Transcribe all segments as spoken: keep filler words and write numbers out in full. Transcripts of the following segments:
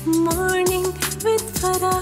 Morning with Farah.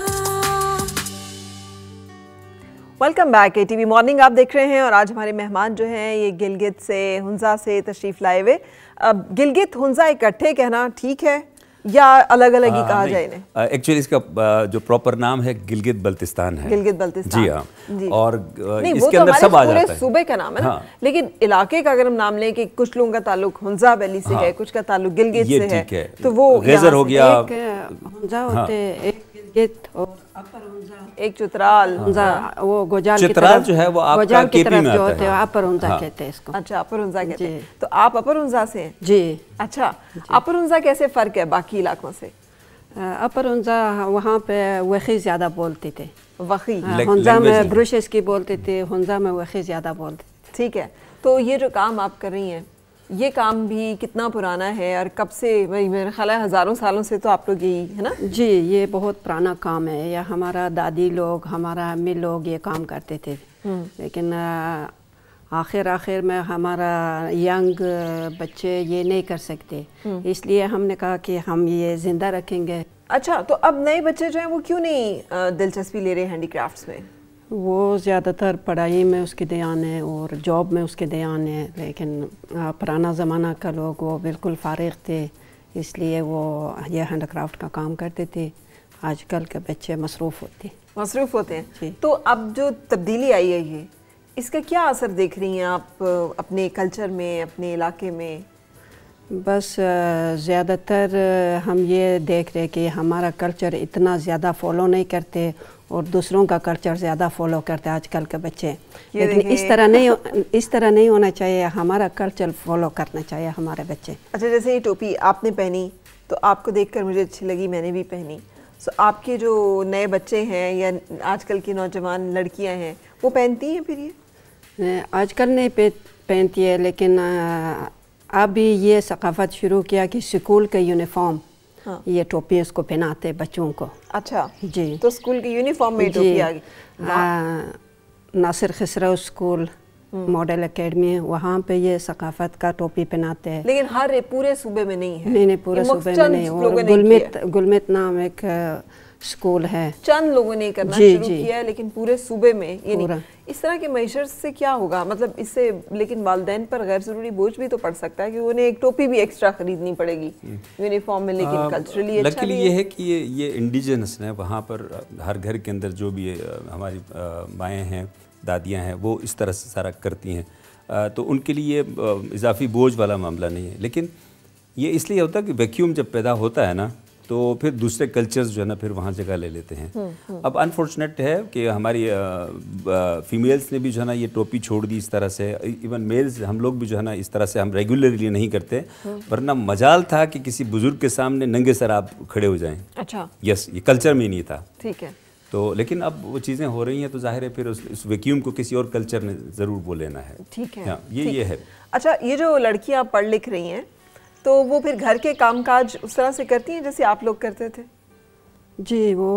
Welcome back. A TV morning आप देख रहे हैं और आज हमारे मेहमान जो हैं ये गिलगित से, हुंजा से तशरीफ़ लाए हुए। अब गिलगित हुंजा इकट्ठे कहना ठीक है या अलग अलग ही कहा जाए इन्हें? एक्चुअली इसका जो प्रॉपर नाम है गिलगित बल्तिस्तान है। गिलगित बल्तिस्तान, जी हाँ। जी। और नहीं, इसके तो अंदर सब आ पूरे जाता है। सूबे का नाम है ना। हाँ। लेकिन इलाके का अगर हम नाम लें कि कुछ लोगों का ताल्लुक हुंजा वैली से हाँ। है, कुछ का ताल्लुक गिलगित ये से है, ठीक है। तो वो गेजर हो गया, एक हुंजा होते हैं, एक गिलगित और अपर हुंजा, एक चित्राल हुंजा वो गोजाल की चित्राल तरफ जो है वो आपका गोजाल की केपी तरफ में जो आता होते है। हैं अपर हुंजा हाँ। कहते हैं इसको। अच्छा, अपर हुंजा कहते जी। हैं। तो आप अपर हुंजा से हैं? जी। अच्छा, अपर हुंजा कैसे फर्क है बाकी इलाकों से? अपर हुंजा वहाँ पे वही ज़्यादा बोलते थे। वही हाँ, लैंग- हुंजा लैंग्वेज में है। ब्रुशेस की बोलते थे, हुंजा में वही ज़्यादा बोलते थे। ठीक है। तो ये जो काम आप कर रही हैं, ये काम भी कितना पुराना है और कब से? भाई मेरे ख्याल है हज़ारों सालों से तो आप लोग यही है ना? जी, ये बहुत पुराना काम है। या हमारा दादी लोग, हमारा अम्मी लोग ये काम करते थे। लेकिन आ, आखिर आखिर में हमारा यंग बच्चे ये नहीं कर सकते, इसलिए हमने कहा कि हम ये ज़िंदा रखेंगे। अच्छा, तो अब नए बच्चे जो हैं वो क्यों नहीं अ, दिलचस्पी ले रहे हैंडीक्राफ्ट्स में? वो ज़्यादातर पढ़ाई में उसके ध्यान है और जॉब में उसके ध्यान है। लेकिन आ, पुराना ज़माना का लोग वो बिल्कुल फारिग थे, इसलिए वो ये हैंडक्राफ्ट का काम करते थे। आजकल के बच्चे मसरूफ़ होते मसरूफ़ होते हैं। जी। तो अब जो तब्दीली आई है ये, इसका क्या असर देख रही हैं आप अ, अपने कल्चर में, अपने इलाके में? बस ज़्यादातर हम ये देख रहे कि हमारा कल्चर इतना ज़्यादा फॉलो नहीं करते और दूसरों का कल्चर ज़्यादा फॉलो करते आजकल के बच्चे। लेकिन इस तरह नहीं इस तरह नहीं होना चाहिए। हमारा कल्चर फॉलो करना चाहिए हमारे बच्चे। अच्छा, जैसे ये टोपी आपने पहनी तो आपको देखकर मुझे अच्छी लगी, मैंने भी पहनी। सो आपके जो नए बच्चे हैं या आजकल की नौजवान लड़कियां हैं वो पहनती हैं फिर ये? आजकल नहीं पहनती है, लेकिन अभी ये सकाफत शुरू किया कि स्कूल के यूनिफॉर्म, हाँ। ये टोपी उसको पहनाते बच्चों को। अच्छा जी। तो स्कूल की यूनिफॉर्म में टोपी आ गई। Nasir Khusro school model academy, वहाँ पे ये सकाफत का टोपी पहनाते हैं। लेकिन हर पूरे सूबे में नहीं है? नहीं नहीं, पूरे ये सूबे में चंद नहीं। और लोगों ने गुलमित किया। गुलमित नाम एक स्कूल है, चंद लोगों ने करना जी, शुरू जी। किया है, लेकिन पूरे सूबे में ये पूरा। नहीं। इस तरह के मेजर्स से क्या होगा? मतलब इससे लेकिन वालिदैन पर गैर ज़रूरी बोझ भी तो पड़ सकता है कि उन्हें एक टोपी भी एक्स्ट्रा खरीदनी पड़ेगी यूनिफॉर्म में। लेकिन कल्चरली अच्छा लकीली भी ये है। है कि ये ये इंडिजिनस है। वहाँ पर हर घर के अंदर जो भी अ, हमारी अ, माएँ हैं, दादियाँ हैं, वो इस तरह से सारा करती हैं। अ, तो उनके लिए इजाफी बोझ वाला मामला नहीं है। लेकिन ये इसलिए होता है कि वैक्यूम जब पैदा होता है ना, तो फिर दूसरे कल्चर्स जो है ना फिर वहाँ जगह ले लेते हैं। अब अनफॉर्चुनेट है कि हमारी फीमेल्स ने भी जो है ना ये टोपी छोड़ दी इस तरह से। इवन मेल्स हम लोग भी जो है ना इस तरह से हम रेगुलरली नहीं करते, वरना मजाल था कि किसी बुजुर्ग के सामने नंगे सर आप खड़े हो जाएं। अच्छा, यस, ये कल्चर में नहीं था। ठीक है। तो लेकिन अब वो चीज़ें हो रही हैं तो जाहिर है फिर उस, उस वैक्यूम को किसी और कल्चर ने ज़रूर वो लेना है। ठीक है। हाँ, ये ठीक। ये है। अच्छा, ये जो लड़कियां पढ़ लिख रही हैं तो वो फिर घर के कामकाज उस तरह से करती हैं जैसे आप लोग करते थे? जी, वो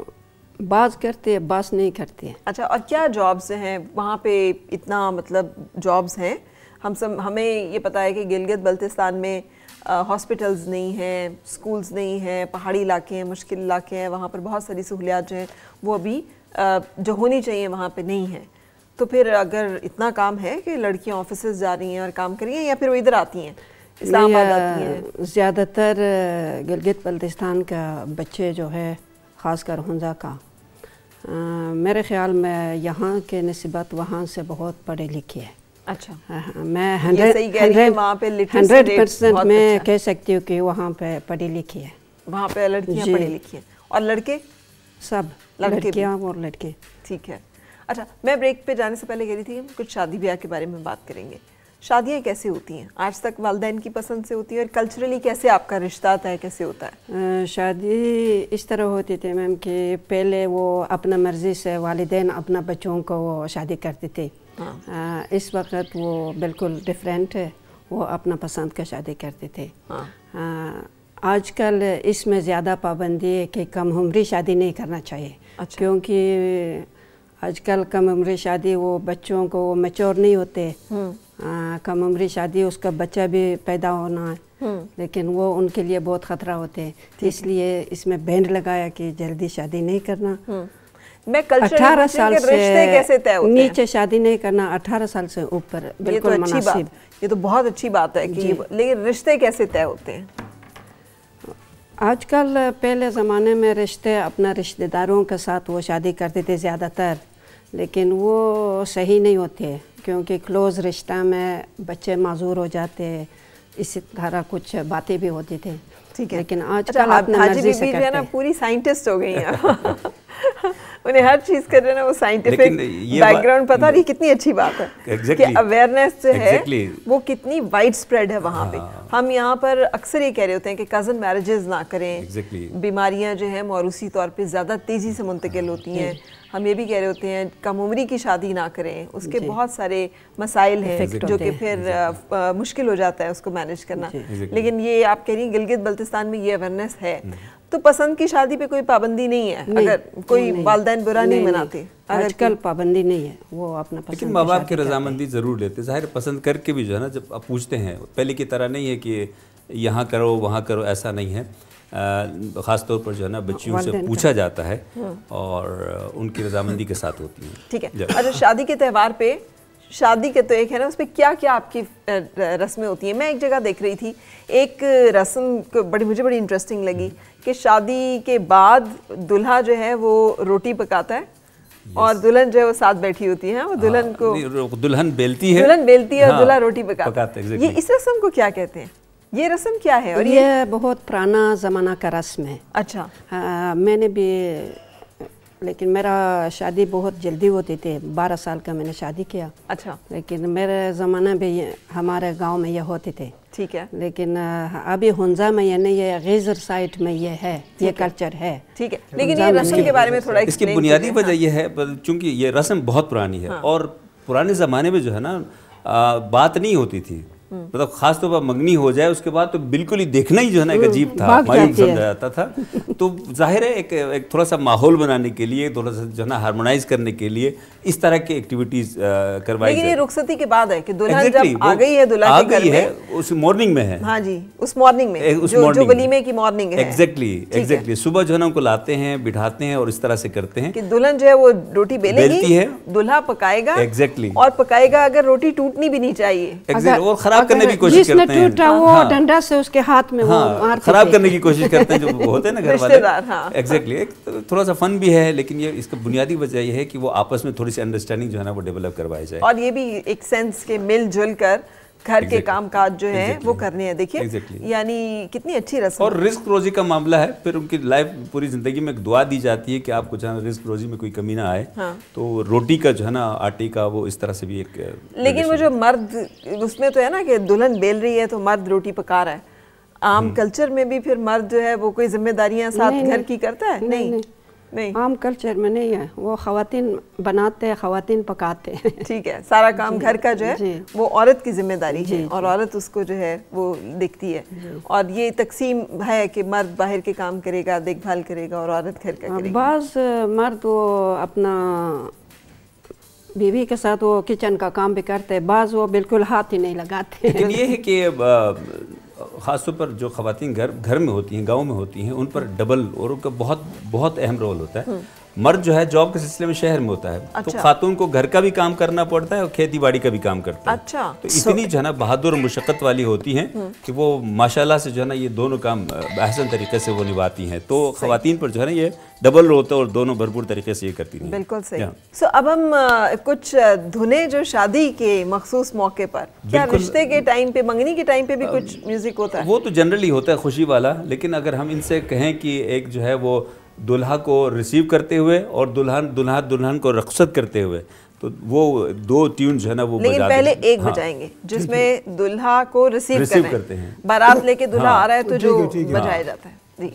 बाज करते हैं, बाज नहीं करते हैं। अच्छा, और क्या जॉब्स हैं वहाँ पे? इतना मतलब जॉब्स हैं, हम सब हमें ये पता है कि गिलगित बल्तिस्तान में हॉस्पिटल्स नहीं हैं, स्कूल्स नहीं हैं, पहाड़ी इलाके हैं, मुश्किल इलाके हैं, वहाँ पर बहुत सारी सहूलियात जो हैं वो अभी आ, जो होनी चाहिए वहाँ पे नहीं है। तो फिर अगर इतना काम है कि लड़कियाँ ऑफिसेज जा रही हैं और काम कर रही हैं, या फिर वो इधर आती हैं, इस्लामाबाद आती हैं? ज़्यादातर गिलगित बल्तिस्तान का बच्चे जो है, ख़ासकर हुंजा का, आ, मेरे ख्याल में यहाँ के निस्बत वहाँ से बहुत पढ़े लिखे हैं। अच्छा, हाँ, मैं ये हंड्रेड सही कह रही हैं, वहाँ पे literacy हंड्रेड rate परसेंट बहुत मैं अच्छा है। कह सकती हूँ कि वहाँ पे पढ़ी लिखी है। वहाँ पे लड़कियाँ जी। पढ़ी लिखी हैं और लड़के? सब लड़के भी? लड़कियाँ और लड़के। ठीक है। अच्छा, मैं ब्रेक पे जाने से पहले कह रही थी कि कुछ शादी ब्याह के बारे में बात करेंगे। शादियाँ कैसे होती हैं? आज तक वालिदैन की पसंद से होती है और कल्चरली कैसे आपका रिश्ता तय कैसे होता है? अ, शादी इस तरह होती थी मैम कि पहले वो अपना मर्ज़ी से वालिदैन अपना बच्चों को वो शादी करते थे। हाँ। अ, इस वक्त वो बिल्कुल डिफरेंट है, वो अपना पसंद का शादी करते थे। हाँ। अ, आजकल इसमें ज़्यादा पाबंदी है कि कम उम्री शादी नहीं करना चाहिए। अच्छा। क्योंकि आजकल कम उम्री शादी वो बच्चों को वो मैच्योर नहीं होते। आ, कम उम्री शादी उसका बच्चा भी पैदा होना लेकिन वो उनके लिए बहुत ख़तरा होते हैं, इसलिए इसमें बैंड लगाया कि जल्दी शादी नहीं करना। मैं कल्चर अठारह साल से रिश्ते कैसे तय होते हैं? नीचे शादी नहीं करना, अठारह साल से ऊपर बिल्कुल ये तो अच्छी बात, ये तो बहुत अच्छी बात है कि लेकिन रिश्ते कैसे तय होते हैं? आजकल पहले ज़माने में रिश्ते अपना रिश्तेदारों के साथ वो शादी करते थे ज़्यादातर, लेकिन वो सही नहीं होते क्योंकि क्लोज़ रिश्ता में बच्चे माजूर हो जाते, इसी तरह कुछ बातें भी होती थी। ठीक है, लेकिन अच्छा, आजकल अपना हाजी मर्जी से बीबी जो है ना करते। पूरी साइंटिस्ट हो गई हैं। उन्हें हर चीज कर रहे हैं ना, वो साइंटिफिक बैकग्राउंड पता नहीं, कितनी अच्छी बात है exactly, कि अवेयरनेस जो exactly, है वो कितनी वाइड स्प्रेड है वहाँ पे। हाँ, हम यहाँ पर अक्सर ये कह रहे होते हैं कि कज़न मैरिजेस ना करें, exactly, बीमारियाँ जो है मौरूसी तौर पे ज़्यादा तेज़ी से मुंतकिल होती हैं। हम ये भी कह रहे होते हैं कम उम्री की शादी ना करें, उसके बहुत सारे मसाइल हैं जो कि फिर आ, मुश्किल हो जाता है उसको मैनेज करना। लेकिन ये आप कह रही हैं गिलगित बल्तिस्तान में ये अवेयरनेस है, तो पसंद की शादी पे कोई पाबंदी नहीं है, नहीं, अगर कोई वालिदैन बुरा नहीं, नहीं मनाते। आजकल पाबंदी नहीं है, वो अपना पसंद। लेकिन माँ बाप की रजामंदी ज़रूर लेते, ज़ाहिर पसंद करके भी जो है ना, जब आप पूछते हैं, पहले की तरह नहीं है कि यहाँ करो वहाँ करो, ऐसा नहीं है। ख़ास तौर पर जो है ना बच्चियों से पूछा जाता है और उनकी रजामंदी के साथ होती है। ठीक है, अच्छा शादी के त्यौहार पे, शादी के तो एक है ना, उस पर क्या क्या आपकी रस्में होती हैं? मैं एक जगह देख रही थी, एक रस्म को बड़ी मुझे बड़ी इंटरेस्टिंग लगी कि शादी के बाद दूल्हा जो है वो रोटी पकाता है और दुल्हन जो है वो साथ बैठी होती है, वो दुल्हन को दुल्हन बेलती है, दुल्हन बेलती है और दूल्हा रोटी पकाता है। ये इस रस्म को क्या कहते हैं? ये रस्म क्या है? और ये, ये बहुत पुराना ज़माना का रस्म है। अच्छा। हाँ, मैंने भी, लेकिन मेरा शादी बहुत जल्दी होती थी, बारह साल का मैंने शादी किया। अच्छा। लेकिन मेरे ज़माने में ये हमारे गांव में ये होते थे। ठीक है। लेकिन अभी हुंजा में ये नहीं है, गीज़र साइड में ये है, ये कल्चर है। ठीक है, लेकिन ये रस्म के बारे में थोड़ा इसकी बुनियादी वजह ये है चूँकि ये रस्म बहुत पुरानी है और पुराने ज़माने में जो है ना बात नहीं होती थी, मतलब खास तौर पर मंगनी हो जाए उसके बाद तो बिल्कुल ही देखना ही जो है ना एक अजीब था, मायूब समझा जाता था। तो जाहिर है एक, एक थोड़ा सा माहौल बनाने के लिए, थोड़ा सा जो है ना हार्मोनाइज करने के लिए इस तरह की एक्टिविटीज करवाई। लेकिन ये रुखसती के बाद है कि दुल्हन जब आ गई है, दुल्हा के घर में है, उस मॉर्निंग में है। हाँ जी, उस मॉर्निंग में उस जो, जो वलीमे की मॉर्निंग है। एग्जैक्टली एग्जैक्टली सुबह जो है ना उनको लाते हैं, बिठाते हैं और इस तरह से करते हैं कि दुल्हन जो है वो रोटी बेलेगी है, दुल्हा पकाएगा। एग्जैक्टली और पकाएगा, अगर रोटी टूटनी भी नहीं चाहिए और खराब करने की कोशिश करते हैं, टूटा वो हाँ, डंडा से उसके हाथ में हाँ, वो मारते खराब करने की कोशिश करते हैं जो होते हैं ना घर वाले। हाँ। एग्जैक्टली एक थोड़ा सा फन भी है, लेकिन ये इसका बुनियादी वजह ये है कि वो आपस में थोड़ी सी अंडरस्टैंडिंग जो है ना वो डेवलप करवाई जाए और ये भी एक सेंस के मिलजुल कर घर के काम काज जो है वो करने हैं। देखिए यानी कितनी अच्छी रस्म। और रिस्क रोजी का मामला है, फिर उनकी लाइफ पूरी जिंदगी में एक दुआ दी जाती है कि आपको जहाँ रिस्क रोजी में कोई कमी ना आए। हाँ। तो रोटी का जो है ना आटे का वो इस तरह से भी एक, लेकिन वो जो मर्द उसमें तो है ना कि दुल्हन बेल रही है तो मर्द रोटी पका रहा है। आम कल्चर में भी फिर मर्द जो है वो कोई जिम्मेदारियां साथ घर की करता है? नहीं, नहीं नहीं, आम कल्चर में नहीं है, वो खवातीन बनाते हैं, खवातीन पकाते हैं। ठीक है, सारा काम घर का जो है वो औरत की जिम्मेदारी है और औरत उसको जो है वो देखती है। और ये तकसीम है कि मर्द बाहर के काम करेगा, देखभाल करेगा और औरत घर का करेगी। बाज़ मर्द वो अपना बीवी के साथ वो किचन का काम भी करते हैं, बाज़ वो बिल्कुल हाथ ही नहीं लगाते। लेकिन ये है कि ख़ासतौर पर जो ख़वातीन घर घर में होती हैं, गांव में होती हैं, उन पर डबल और उनका बहुत बहुत अहम रोल होता है। मर्द जो है जॉब के सिलसिले में शहर में होता है। अच्छा। तो खातून को घर का भी काम करना पड़ता है और खेती बाड़ी का भी काम करता है। अच्छा। तो इतनी जो है ना बहादुर और मुशक्क़त वाली होती हैं कि वो माशाल्लाह से जो है ना ये दोनों काम अहसन तरीके से वो निभाती हैं। तो ख़वातीन पर जो है ना ये डबल होता है और दोनों भरपूर तरीके से ये करती हैं। बिल्कुल सही। सो अब हम कुछ धुनें जो शादी के मखसूस मौके पर, क्या रिश्ते के टाइम पे, मंगनी के टाइम पे भी कुछ म्यूजिक होता है? वो तो जनरली होता है खुशी वाला, लेकिन अगर हम इनसे कहें कि एक जो है वो दुल्हा को रिसीव करते हुए और दुल्हन दुल्हा दुल्हन को रख्सत करते हुए, तो वो दो ट्यून जो है ना वो लेकिन पहले एक हाँ। बजाएंगे जिसमें दुल्हा को रिसीव, रिसीव करते हैं। बारात लेके दुल्हा हाँ। आ रहा है तो जो बजाया जाता है। जी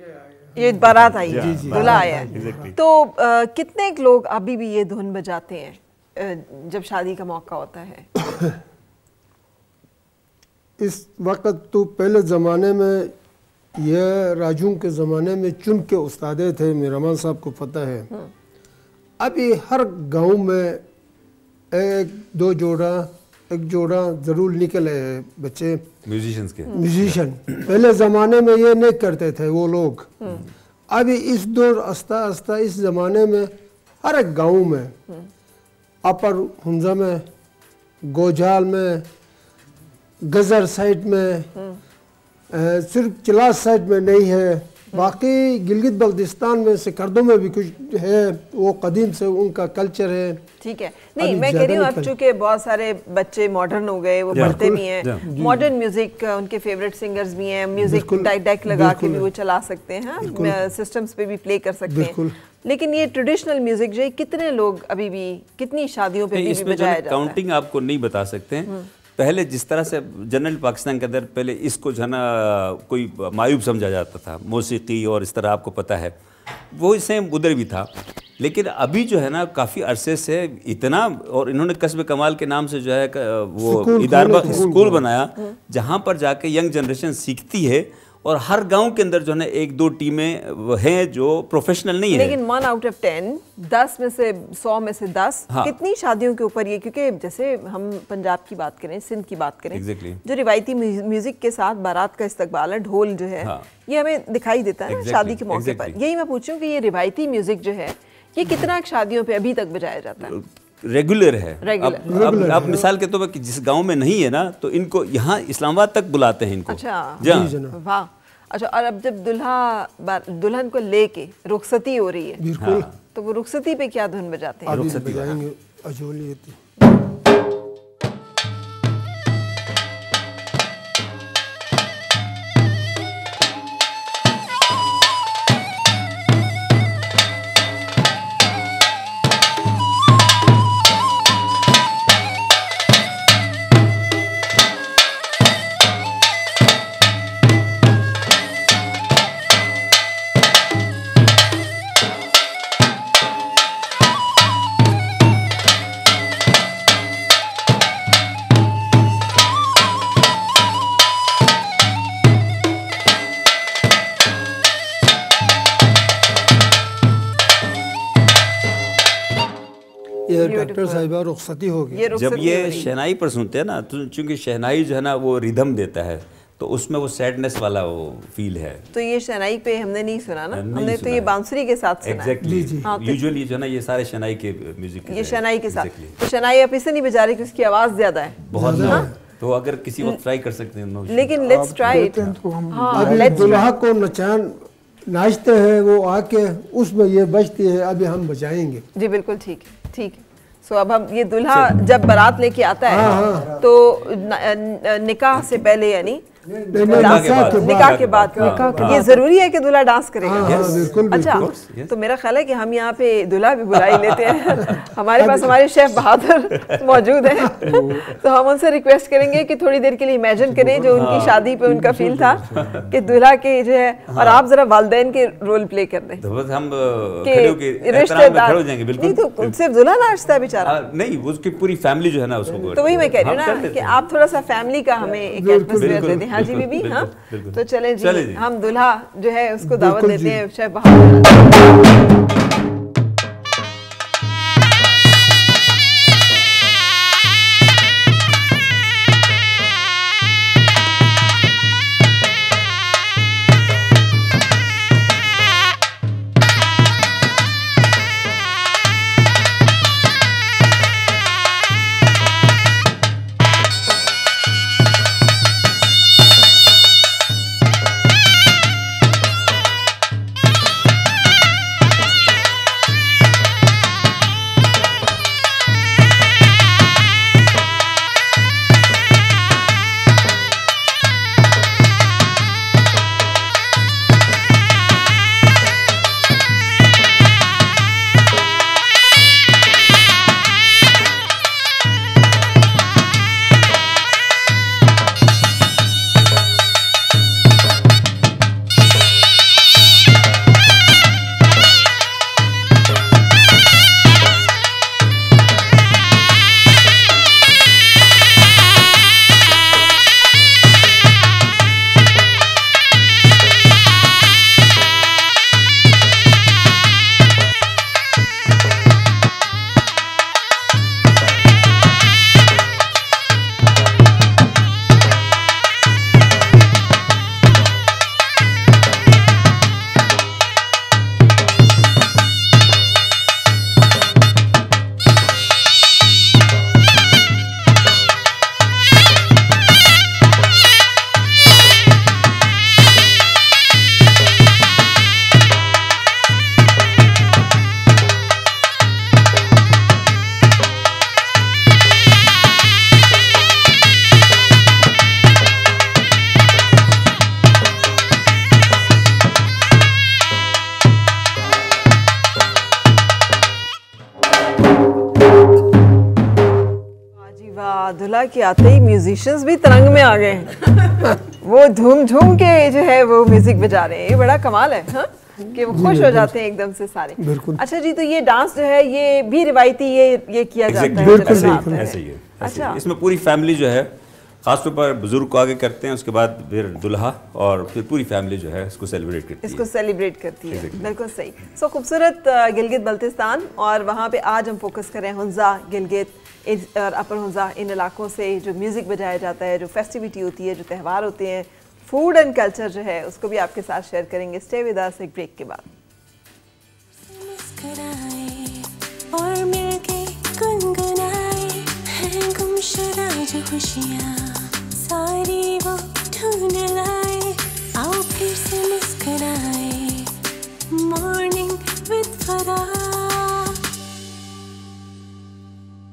ये बारात आई है, जी, दूल्हा आया है। Exactly. तो आ, कितने लोग अभी भी ये धुन बजाते हैं आ, जब शादी का मौका होता है? इस वक्त तो पहले ज़माने में यह राजू के ज़माने में चुन के उस्तादे थे, मेहरमान साहब को पता है। अभी हर गांव में एक दो जोड़ा एक जोड़ा ज़रूर निकले हैं बच्चे म्यूजिशियंस के। म्यूजिशियन। पहले ज़माने में ये नहीं करते थे वो लोग। अभी इस दौर आस्ता आस्ता इस ज़माने में हर एक गांव में, अपर हुंजा में, गोजाल में, गज़र साइड में, आ, सिर्फ चिलास साइड में नहीं है, बाकी गिलगित बल्तिस्तान में सिकरदों में भी कुछ है, वो कदीम से उनका कल्चर है। ठीक है, नहीं मैं कह रही हूँ अब चूंकि बहुत सारे बच्चे मॉडर्न हो गए, वो पढ़ते भी हैं, मॉडर्न म्यूजिक उनके फेवरेट सिंगर्स भी हैं, म्यूजिक डेक लगा के भी वो चला सकते हैं, सिस्टम्स पे भी प्ले कर सकते हैं। लेकिन ये ट्रेडिशनल म्यूजिक जो है कितने लोग अभी भी कितनी शादियों पे भी बजाया जाता है? काउंटिंग आपको नहीं बता सकते हैं। पहले जिस तरह से जनरल पाकिस्तान के अंदर पहले इसको जो है ना कोई मायूब समझा जाता था, मौसीकी और इस तरह आपको पता है, वो सेम उधर भी था। लेकिन अभी जो है ना काफ़ी अरसे से इतना, और इन्होंने कस्ब कमाल के नाम से जो है वो इदारा स्कूल बनाया जहाँ पर जाके यंग जनरेशन सीखती है, और हर गांव के अंदर जो है ना एक दो टीमें हैं जो प्रोफेशनल नहीं है। लेकिन वन आउट ऑफ टेन, दस में से सौ में से दस हाँ। कितनी शादियों के ऊपर ये, क्योंकि जैसे हम पंजाब की बात करें, सिंध की बात करें, exactly. जो रिवायती म्यूजिक के साथ बारात का इस्तकबाल है, ढोल जो है हाँ। ये हमें दिखाई देता है exactly. शादी के मौके exactly. पर। यही मैं पूछूं कि ये रिवायती म्यूजिक जो है ये कितना शादियों पे अभी तक बजाया जाता है? रेगुलर है। रेगुलर। अब, अब, अब मिसाल के तौर पर जिस गांव में नहीं है ना, तो इनको यहाँ इस्लामाबाद तक बुलाते हैं इनको। अच्छा, वाह। अच्छा, और अब जब दुल्हा दुल्हन को लेके रुखसती हो रही है, बिल्कुल, तो वो रुखसती पे क्या धुन बजाते हैं? रुखसती बजाएंगे अजोली। डॉक्टर साहिबा रुखसती हो गई। जब ये शहनाई पर सुनते हैं ना, तो चूंकि शहनाई जो है ना वो रिदम देता है, तो उसमें वो सैडनेस वाला वो फील है। तो ये शहनाई पे हमने नहीं सुना ना, हमने तो ये बांसुरी के साथ सुना। एग्जैक्टली, यूजुअली जो है ना ये सारे शहनाई के म्यूजिक, ये शहनाई के साथ। तो शहनाई आप इससे नहीं बजा रहे कि उसकी आवाज ज्यादा है, बहुत ज्यादा। तो अगर किसी वक्त ट्राई कर सकते हैं, लेकिन लेट्स ट्राई इट। अभी दुल्हा को नचान नाचते हैं वो आके, उसमें ये बजती है, अभी हम बजाएंगे। जी बिल्कुल, ठीक है, ठीक है। तो अब हम ये दूल्हा जब बारात लेके आता है हाँ, हाँ। तो निकाह से पहले यानी निकाह के बाद ये जरूरी है कि दूल्हा डांस करेगा? हाँ, हाँ, बिल्कुल, अच्छा बिल्कुल। तो मेरा ख्याल है कि हम यहाँ पे दूल्हा भी बुला ही लेते हैं। हमारे पास हमारे शेफ बहादुर मौजूद हैं, तो हम उनसे रिक्वेस्ट करेंगे कि थोड़ी देर के लिए इमेजिन करें जो उनकी शादी पे उनका फील था कि दूल्हा के जो है, और आप जरा वालिदैन के रोल प्ले कर दें। हम रिश्तेदार नहीं तो सिर्फ दूल्हा नाचता है बेचारा, नहीं उसकी पूरी फैमिली जो है ना उसको। तो वही मैं कह रही हूँ ना कि आप थोड़ा सा फैमिली का हमें एक एटमॉस्फेयर दे दें। हाँ जी बीबी, हाँ तो चले जी, चले जी, हम दूल्हा जो है उसको दावत देते हैं शेफ बहादुर। हुंजा के आते ही म्यूजिशियंस भी तरंग में आ गए हैं। वो झूम झूम के जो है वो म्यूजिक बजा रहे हैं, ये बड़ा कमाल है हा? कि वो खुश हो जाते हैं एकदम से सारे। बिल्कुल। अच्छा जी, तो ये डांस जो है ये भी रिवायती ये ये किया जाता है? बिल्कुल ऐसे ही है। अच्छा, इसमें पूरी फैमिली जो है, खासतौर पर बुजुर्ग को आगे करते हैं, उसके बाद फिर दुल्हा और फिर पूरी फैमिली जो है इसको सेलिब्रेट करती है। इसको सेलिब्रेट करती है, बिल्कुल सही। सो खूबसूरत गिलगित बल्तिस्तान, और वहाँ पे आज हम फोकस करें हुंजा, गिलगित और अपर हुंजा, इन इलाकों से जो म्यूज़िक बजाया जाता है, जो फेस्टिविटी होती है, जो त्यौहार होते हैं, फूड एंड कल्चर जो है उसको भी आपके साथ शेयर करेंगे। स्टे विद अस एक ब्रेक के बाद। और मिलके गुनगुनाए हैं गुमशुदा जो खुशियाँ।